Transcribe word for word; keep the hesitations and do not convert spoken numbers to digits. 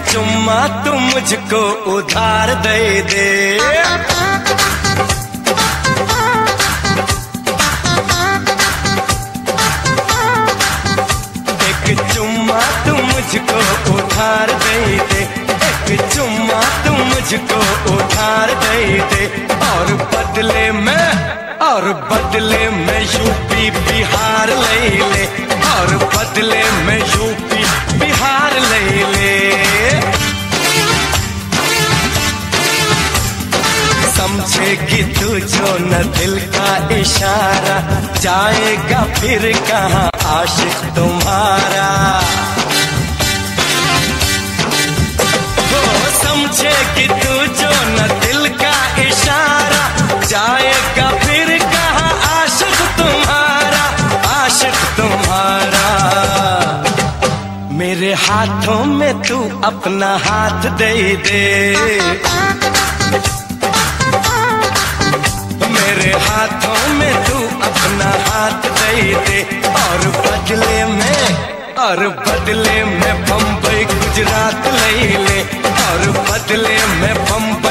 चुम्मा तू मुझको उधार दे दे। एक चुम्मा तू मुझको उधार दे दे, एक चुम्मा तू मुझको उधार दे दे। और बदले में और बदले में यूपी बिहार ले ले, और बदले में यूपी बिहार ले ले। समझेगी तू जो न दिल का इशारा, जाएगा फिर कहाँ आशिक तुम्हारा। वो समझेगी तू जो न दिल का इशारा, जाएगा फिर कहाँ आशिक तुम्हारा, आशिक तुम्हारा। मेरे हाथों में तू अपना हाथ दे दे, मेरे हाथों में तू अपना हाथ दे दे। और बदले में और बदले में बम्बई गुजरात ले ले, और बदले में बम्बई